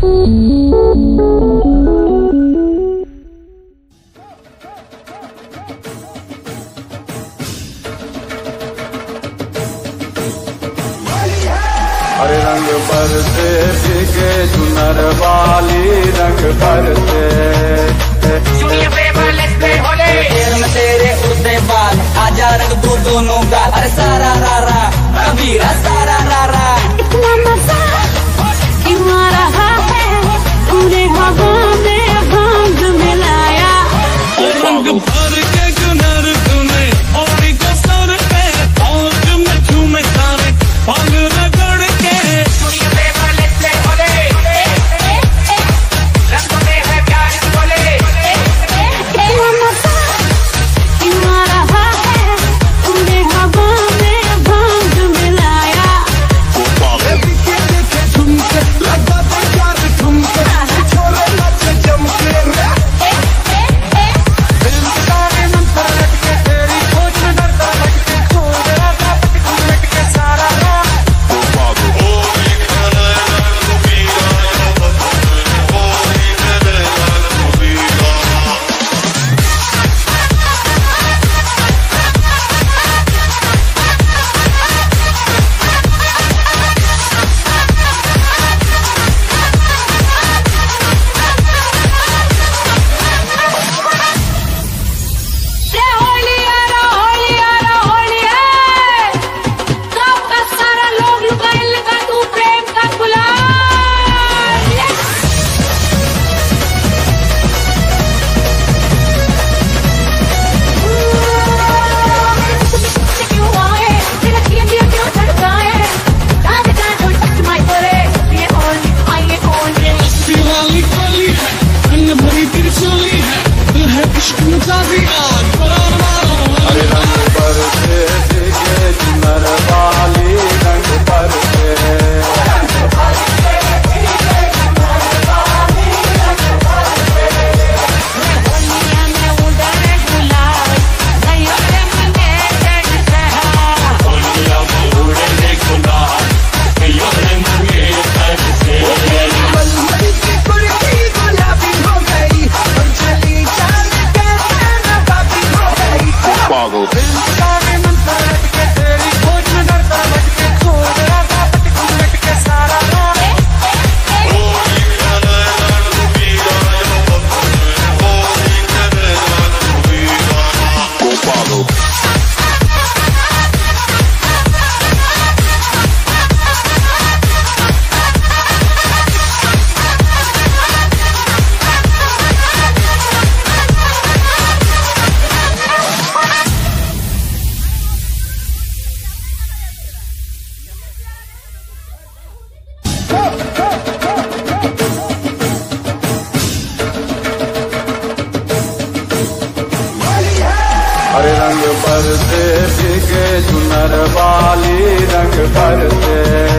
हरे रंग बरसे भीगे चुनर वाली रंग बरसे तेरे उड़ते बाल आजा रंग दो दोनों का अरे सारा रारा कबीरा सारा रारा इतना मजा क्यों आ रहा है तूने हवा में भांग मिलाया रंग भर के चुनर तूने और को सर पे और में झूमे तारे पाग रगड़ के हरे रंग बरसे भीगे चुनर वाली रंग बरसे हरे रंग बरसे भीगे चुनर वाली रंग बरसे